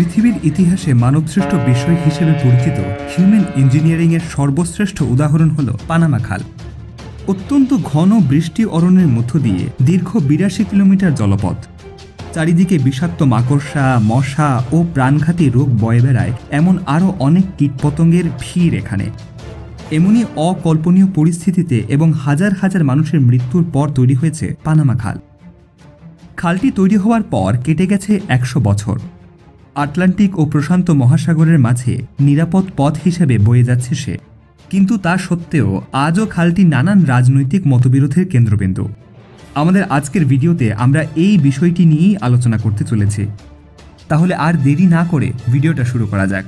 পৃথিবীর ইতিহাসে মানবসৃষ্ট বিষয় হিসেবে পরিচিত হিউম্যান ইঞ্জিনিয়ারিংয়ের সর্বশ্রেষ্ঠ উদাহরণ হল পানামা খাল। অত্যন্ত ঘন বৃষ্টি অরণ্যের মধ্য দিয়ে দীর্ঘ ৮২ কিলোমিটার জলপথ। চারিদিকে বিষাক্ত মাকড়সা, মশা ও প্রাণঘাতী রোগ বয়ে বেড়ায় এমন আরও অনেক কীটপতঙ্গের ভিড় এখানে। এমনই অকল্পনীয় পরিস্থিতিতে এবং হাজার হাজার মানুষের মৃত্যুর পর তৈরি হয়েছে পানামা খাল। খালটি তৈরি হওয়ার পর কেটে গেছে ১০০ বছর। আটলান্টিক ও প্রশান্ত মহাসাগরের মাঝে নিরাপদ পথ হিসেবে বয়ে যাচ্ছে সে। কিন্তু তা সত্ত্বেও আজও খালটি নানান রাজনৈতিক মতবিরোধের কেন্দ্রবিন্দু। আমাদের আজকের ভিডিওতে আমরা এই বিষয়টি নিয়েই আলোচনা করতে চলেছি। তাহলে আর দেরি না করে ভিডিওটা শুরু করা যাক।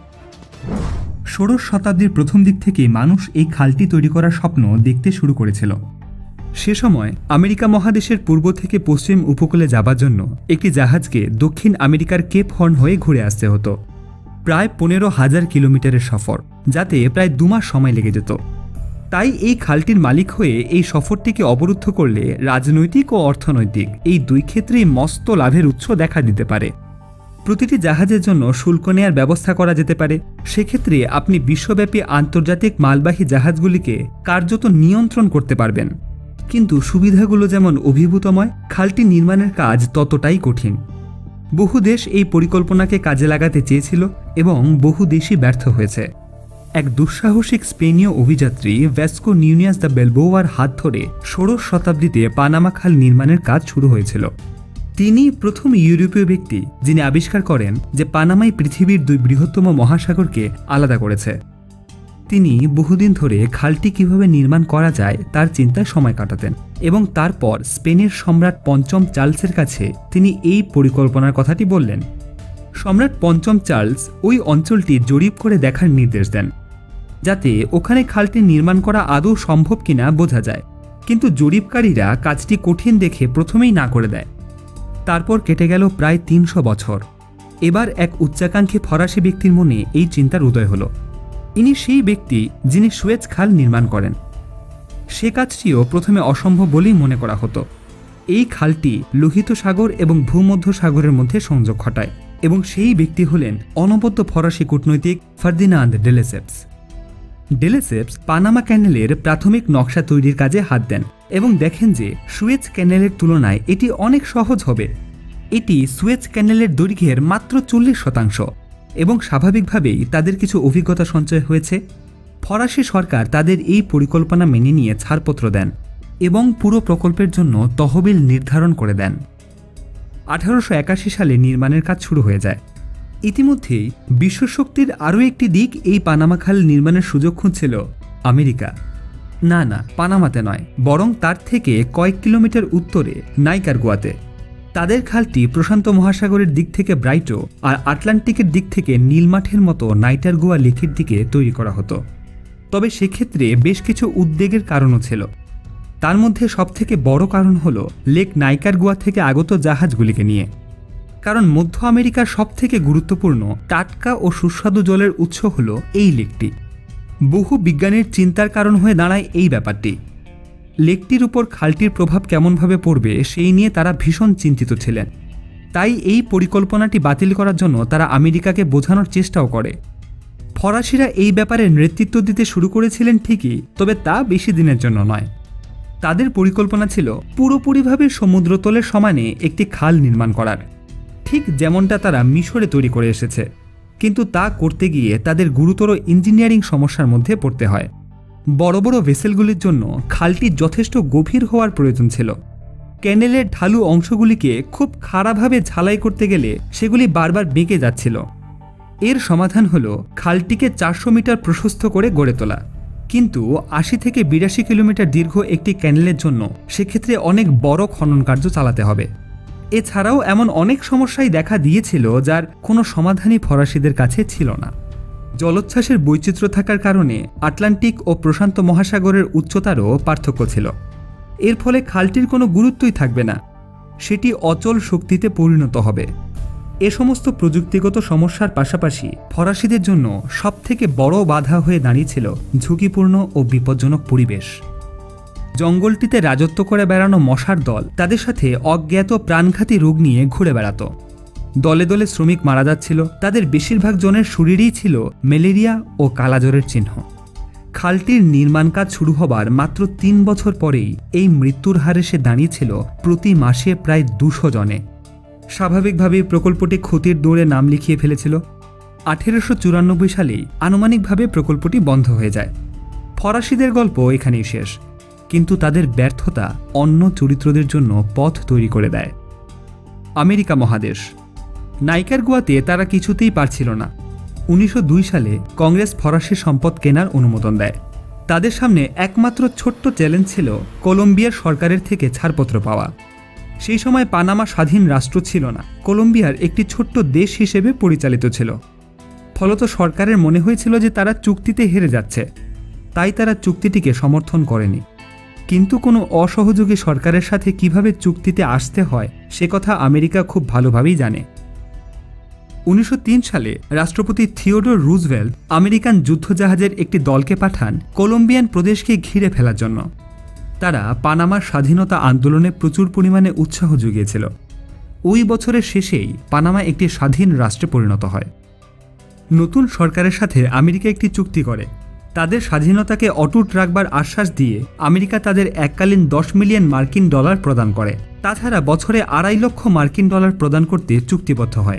ষোড়শ শতাব্দীর প্রথম দিক থেকে মানুষ এই খালটি তৈরি করার স্বপ্ন দেখতে শুরু করেছিল। সে সময় আমেরিকা মহাদেশের পূর্ব থেকে পশ্চিম উপকূলে যাবার জন্য একটি জাহাজকে দক্ষিণ আমেরিকার কেপ হর্ন হয়ে ঘুরে আসতে হতো। প্রায় ১৫,০০০ কিলোমিটারের সফর, যাতে প্রায় ২ মাস সময় লেগে যেত। তাই এই খালটির মালিক হয়ে এই সফরটিকে অবরুদ্ধ করলে রাজনৈতিক ও অর্থনৈতিক এই দুই ক্ষেত্রেই মস্ত লাভের উৎস দেখা দিতে পারে। প্রতিটি জাহাজের জন্য শুল্ক নেয়ার ব্যবস্থা করা যেতে পারে। সেক্ষেত্রে আপনি বিশ্বব্যাপী আন্তর্জাতিক মালবাহী জাহাজগুলিকে কার্যত নিয়ন্ত্রণ করতে পারবেন। কিন্তু সুবিধাগুলো যেমন অভিভূতময়, খালটি নির্মাণের কাজ ততটাই কঠিন। বহু দেশ এই পরিকল্পনাকে কাজে লাগাতে চেয়েছিল এবং বহু দেশই ব্যর্থ হয়েছে। এক দুঃসাহসিক স্পেনীয় অভিযাত্রী ভ্যাসকো নিউনিয়াস দ্য বেলবোয়ার হাত ধরে ষোড়শ শতাব্দীতে পানামা খাল নির্মাণের কাজ শুরু হয়েছিল। তিনি প্রথম ইউরোপীয় ব্যক্তি যিনি আবিষ্কার করেন যে পানামাই পৃথিবীর ২ বৃহত্তম মহাসাগরকে আলাদা করেছে। তিনি বহুদিন ধরে খালটি কিভাবে নির্মাণ করা যায় তার চিন্তায় সময় কাটাতেন এবং তারপর স্পেনের সম্রাট পঞ্চম চার্লসের কাছে তিনি এই পরিকল্পনার কথাটি বললেন। সম্রাট পঞ্চম চার্লস ওই অঞ্চলটি জরিপ করে দেখার নির্দেশ দেন, যাতে ওখানে খালটি নির্মাণ করা আদৌ সম্ভব কিনা বোঝা যায়। কিন্তু জরিপকারীরা কাজটি কঠিন দেখে প্রথমেই না করে দেয়। তারপর কেটে গেল প্রায় ৩০০ বছর। এবার এক উচ্চাকাঙ্ক্ষী ফরাসি ব্যক্তির মনে এই চিন্তার উদয় হলো। ইনি সেই ব্যক্তি যিনি সুয়েজ খাল নির্মাণ করেন। সে কাজটিও প্রথমে অসম্ভব বলেই মনে করা হতো। এই খালটি লোহিত সাগর এবং ভূমধ্য সাগরের মধ্যে সংযোগ ঘটায় এবং সেই ব্যক্তি হলেন অনবদ্য ফরাসি কূটনৈতিক Ferdinand de Lesseps. De Lesseps Panama ক্যানেলের প্রাথমিক নকশা তৈরির কাজে হাত দেন এবং দেখেন যে সুয়েজ ক্যানেলের তুলনায় এটি অনেক সহজ হবে। এটি সুয়েজ ক্যানেলের দৈর্ঘ্যের মাত্র ৪০% এবং স্বাভাবিকভাবেই তাদের কিছু অভিজ্ঞতা সঞ্চয় হয়েছে। ফরাসি সরকার তাদের এই পরিকল্পনা মেনে নিয়ে ছাড়পত্র দেন এবং পুরো প্রকল্পের জন্য তহবিল নির্ধারণ করে দেন। ১৮৮১ সালে নির্মাণের কাজ শুরু হয়ে যায়। ইতিমধ্যেই বিশ্বশক্তির আরও একটি দিক এই পানামা খাল নির্মাণের সুযোগ খুঁজছিল আমেরিকা। না, পানামাতে নয়, বরং তার থেকে কয়েক কিলোমিটার উত্তরে নাইকারগুয়াতে। তাদের খালটি প্রশান্ত মহাসাগরের দিক থেকে ব্রাইটো আর আটলান্টিকের দিক থেকে নীলমাঠের মতো নাইটারগুয়া লেকের দিকে তৈরি করা হতো। তবে সেক্ষেত্রে বেশ কিছু উদ্বেগের কারণও ছিল। তার মধ্যে সবথেকে বড় কারণ হল লেক নাইকারগুয়া থেকে আগত জাহাজগুলিকে নিয়ে। কারণ মধ্য আমেরিকার সবথেকে গুরুত্বপূর্ণ টাটকা ও সুস্বাদু জলের উৎস হল এই লেকটি। বহু বিজ্ঞানীর চিন্তার কারণ হয়ে দাঁড়ায় এই ব্যাপারটি। লেকটির উপর খালটির প্রভাব কেমনভাবে পড়বে সেই নিয়ে তারা ভীষণ চিন্তিত ছিলেন। তাই এই পরিকল্পনাটি বাতিল করার জন্য তারা আমেরিকাকে বোঝানোর চেষ্টাও করে। ফরাসিরা এই ব্যাপারে নেতৃত্ব দিতে শুরু করেছিলেন ঠিকই, তবে তা বেশি দিনের জন্য নয়। তাদের পরিকল্পনা ছিল পুরোপুরিভাবে সমুদ্রতলের সমানে একটি খাল নির্মাণ করার, ঠিক যেমনটা তারা মিশরে তৈরি করে এসেছে। কিন্তু তা করতে গিয়ে তাদের গুরুতর ইঞ্জিনিয়ারিং সমস্যার মধ্যে পড়তে হয়। বড় বড় ভেসেলগুলির জন্য খালটি যথেষ্ট গভীর হওয়ার প্রয়োজন ছিল। ক্যানেলের ঢালু অংশগুলিকে খুব খাড়াভাবে ঝালাই করতে গেলে সেগুলি বারবার বেঁকে যাচ্ছিল। এর সমাধান হল খালটিকে ৪০০ মিটার প্রশস্ত করে গড়ে তোলা। কিন্তু ৮০ থেকে ৮২ কিলোমিটার দীর্ঘ একটি ক্যানেলের জন্য সেক্ষেত্রে অনেক বড় খনন কার্য চালাতে হবে। এছাড়াও এমন অনেক সমস্যাই দেখা দিয়েছিল যার কোনো সমাধানই ফরাসিদের কাছে ছিল না। জলোচ্ছ্বাসের বৈচিত্র্য থাকার কারণে আটলান্টিক ও প্রশান্ত মহাসাগরের উচ্চতারও পার্থক্য ছিল। এর ফলে খালটির কোনো গুরুত্বই থাকবে না, সেটি অচল শক্তিতে পরিণত হবে। এ সমস্ত প্রযুক্তিগত সমস্যার পাশাপাশি ফরাসিদের জন্য সবথেকে বড় বাধা হয়ে দাঁড়িয়েছিল ঝুঁকিপূর্ণ ও বিপজ্জনক পরিবেশ। জঙ্গলটিতে রাজত্ব করে বেড়ানো মশার দল তাদের সাথে অজ্ঞাত প্রাণঘাতী রোগ নিয়ে ঘুরে বেড়াত। দলে দলে শ্রমিক মারা যাচ্ছিল। তাদের বেশিরভাগ জনের শরীরেই ছিল ম্যালেরিয়া ও কালাজ্বরের চিহ্ন। খালটির নির্মাণ কাজ শুরু হবার মাত্র ৩ বছর পরেই এই মৃত্যুর হার এসে দাঁড়িয়েছিল প্রতি মাসে প্রায় ২০০ জনে। স্বাভাবিকভাবেই প্রকল্পটি ক্ষতির দৌড়ে নাম লিখিয়ে ফেলেছিল। ১৮৯৪ সালেই আনুমানিকভাবে প্রকল্পটি বন্ধ হয়ে যায়। ফরাসিদের গল্প এখানেই শেষ, কিন্তু তাদের ব্যর্থতা অন্য চরিত্রদের জন্য পথ তৈরি করে দেয়। আমেরিকা মহাদেশ। নাইকারগুয়াতে তারা কিছুতেই পারছিল না। ১৯০২ সালে কংগ্রেস ফরাসি সম্পদ কেনার অনুমোদন দেয়। তাদের সামনে একমাত্র ছোট্ট চ্যালেঞ্জ ছিল কলম্বিয়ার সরকারের থেকে ছাড়পত্র পাওয়া। সেই সময় পানামা স্বাধীন রাষ্ট্র ছিল না, কলম্বিয়ার একটি ছোট্ট দেশ হিসেবে পরিচালিত ছিল। ফলত সরকারের মনে হয়েছিল যে তারা চুক্তিতে হেরে যাচ্ছে, তাই তারা চুক্তিটিকে সমর্থন করেনি। কিন্তু কোনো অসহযোগী সরকারের সাথে কিভাবে চুক্তিতে আসতে হয় সে কথা আমেরিকা খুব ভালোভাবেই জানে। ১৯০৩ সালে রাষ্ট্রপতি থিওডোর রুজভেল্ট আমেরিকান যুদ্ধজাহাজের একটি দলকে পাঠান কলম্বিয়ান প্রদেশকে ঘিরে ফেলার জন্য। তারা পানামার স্বাধীনতা আন্দোলনে প্রচুর পরিমাণে উৎসাহ জুগিয়েছিল। ওই বছরের শেষেই পানামা একটি স্বাধীন রাষ্ট্রে পরিণত হয়। নতুন সরকারের সাথে আমেরিকা একটি চুক্তি করে। তাদের স্বাধীনতাকে অটুট রাখবার আশ্বাস দিয়ে আমেরিকা তাদের এককালীন $10 মিলিয়ন প্রদান করে। তাছাড়া বছরে $2.5 লক্ষ প্রদান করতে চুক্তিবদ্ধ হয়।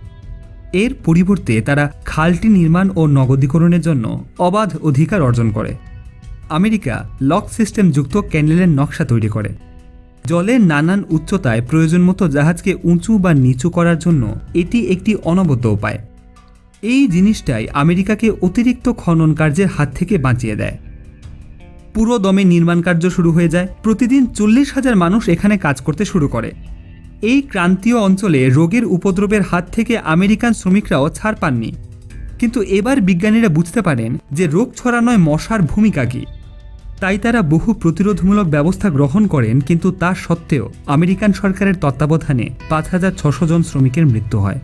এর পরিবর্তে তারা খালটি নির্মাণ ও নগদীকরণের জন্য অবাধ অধিকার অর্জন করে। আমেরিকা লক সিস্টেম যুক্ত ক্যানেলের নকশা তৈরি করে। জলের নানান উচ্চতায় প্রয়োজন মতো জাহাজকে উঁচু বা নিচু করার জন্য এটি একটি অনবদ্য উপায়। এই জিনিসটাই আমেরিকাকে অতিরিক্ত খনন কার্যের হাত থেকে বাঁচিয়ে দেয়। পুরো দমে নির্মাণ কার্য শুরু হয়ে যায়। প্রতিদিন ৪০,০০০ মানুষ এখানে কাজ করতে শুরু করে। এই ক্রান্তীয় অঞ্চলে রোগের উপদ্রবের হাত থেকে আমেরিকান শ্রমিকরাও ছাড় পাননি। কিন্তু এবার বিজ্ঞানীরা বুঝতে পারেন যে রোগ ছড়ানোয় মশার ভূমিকা কী। তাই তারা বহু প্রতিরোধমূলক ব্যবস্থা গ্রহণ করেন, কিন্তু তা সত্ত্বেও আমেরিকান সরকারের তত্ত্বাবধানে ৫,৬০০ জন শ্রমিকের মৃত্যু হয়।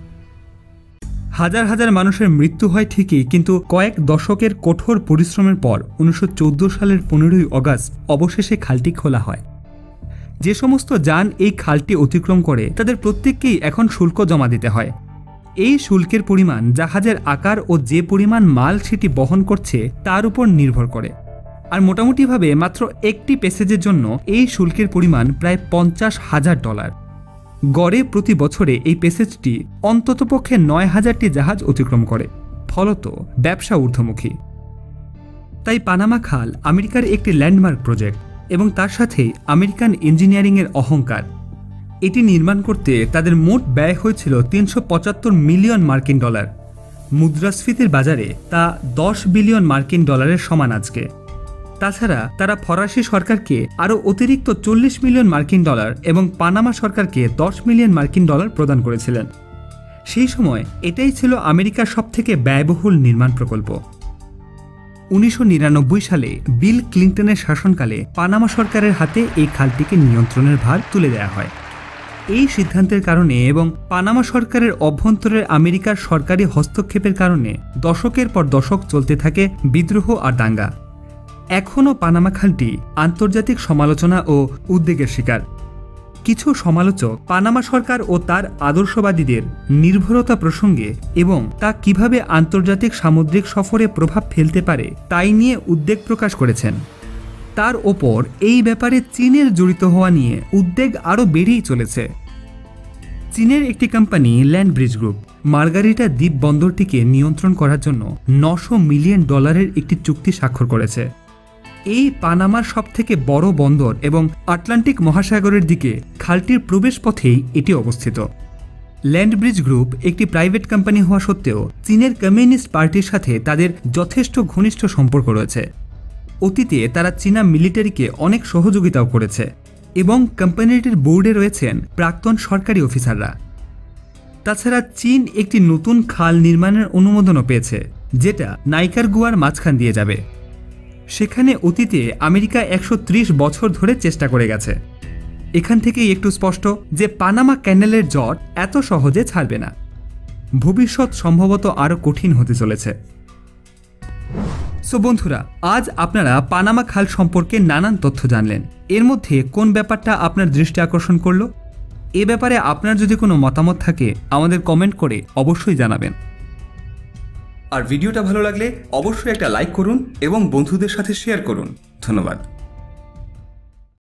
হাজার হাজার মানুষের মৃত্যু হয় ঠিকই, কিন্তু কয়েক দশকের কঠোর পরিশ্রমের পর ১৯১৪ সালের ১৫ই আগস্ট অবশেষে খালটি খোলা হয়। যে সমস্ত যান এই খালটি অতিক্রম করে তাদের প্রত্যেককেই এখন শুল্ক জমা দিতে হয়। এই শুল্কের পরিমাণ জাহাজের আকার ও যে পরিমাণ মাল সেটি বহন করছে তার উপর নির্ভর করে। আর মোটামুটিভাবে মাত্র একটি প্যাসেজের জন্য এই শুল্কের পরিমাণ প্রায় $৫০,০০০। গড়ে প্রতি বছরে এই প্যাসেজটি অন্ততপক্ষে ৯,০০০টি জাহাজ অতিক্রম করে। ফলত ব্যবসা ঊর্ধ্বমুখী। তাই পানামা খাল আমেরিকার একটি ল্যান্ডমার্ক প্রজেক্ট এবং তার সাথেই আমেরিকান ইঞ্জিনিয়ারিংয়ের অহংকার। এটি নির্মাণ করতে তাদের মোট ব্যয় হয়েছিল $৩৭৫ মিলিয়ন। মুদ্রাস্ফীতির বাজারে তা $10 বিলিয়ন সমান আজকে। তাছাড়া তারা ফরাসি সরকারকে আরও অতিরিক্ত $40 মিলিয়ন এবং পানামা সরকারকে $10 মিলিয়ন প্রদান করেছিলেন। সেই সময় এটাই ছিল আমেরিকার সবথেকে ব্যয়বহুল নির্মাণ প্রকল্প। ১৯৯৯ সালে বিল ক্লিন্টনের শাসনকালে পানামা সরকারের হাতে এই খালটিকে নিয়ন্ত্রণের ভার তুলে দেওয়া হয়। এই সিদ্ধান্তের কারণে এবং পানামা সরকারের অভ্যন্তরে আমেরিকার সরকারি হস্তক্ষেপের কারণে দশকের পর দশক চলতে থাকে বিদ্রোহ আর দাঙ্গা। এখনও পানামা খালটি আন্তর্জাতিক সমালোচনা ও উদ্বেগের শিকার। কিছু সমালোচক পানামা সরকার ও তার আদর্শবাদীদের নির্ভরতা প্রসঙ্গে এবং তা কিভাবে আন্তর্জাতিক সামুদ্রিক সফরে প্রভাব ফেলতে পারে তাই নিয়ে উদ্বেগ প্রকাশ করেছেন। তার ওপর এই ব্যাপারে চীনের জড়িত হওয়া নিয়ে উদ্বেগ আরও বেড়েই চলেছে। চীনের একটি company Land Bridge Group Margarita দ্বীপ বন্দরটিকে নিয়ন্ত্রণ করার জন্য $৯০০ মিলিয়ন একটি চুক্তি স্বাক্ষর করেছে। এই পানামার সবথেকে বড় বন্দর এবং আটলান্টিক মহাসাগরের দিকে খালটির প্রবেশ পথেই এটি অবস্থিত। ল্যান্ড ব্রিজ গ্রুপ একটি প্রাইভেট কোম্পানি হওয়া সত্ত্বেও চীনের কমিউনিস্ট পার্টির সাথে তাদের যথেষ্ট ঘনিষ্ঠ সম্পর্ক রয়েছে। অতীতে তারা চীনা মিলিটারিকে অনেক সহযোগিতাও করেছে এবং কোম্পানিটির বোর্ডে রয়েছেন প্রাক্তন সরকারি অফিসাররা। তাছাড়া চীন একটি নতুন খাল নির্মাণের অনুমোদনও পেয়েছে, যেটা নাইকারগুয়ার মাঝখান দিয়ে যাবে। সেখানে অতীতে আমেরিকা ১৩০ বছর ধরে চেষ্টা করে গেছে। এখান থেকেই একটু স্পষ্ট যে পানামা ক্যানেলের জট এত সহজে ছাড়বে না। ভবিষ্যৎ সম্ভবত আরও কঠিন হতে চলেছে। সো বন্ধুরা, আজ আপনারা পানামা খাল সম্পর্কে নানান তথ্য জানলেন। এর মধ্যে কোন ব্যাপারটা আপনার দৃষ্টি আকর্ষণ করলো? এ ব্যাপারে আপনার যদি কোনো মতামত থাকে আমাদের কমেন্ট করে অবশ্যই জানাবেন। আর ভিডিওটা ভালো লাগলে অবশ্যই একটা লাইক করুন এবং বন্ধুদের সাথে শেয়ার করুন। ধন্যবাদ।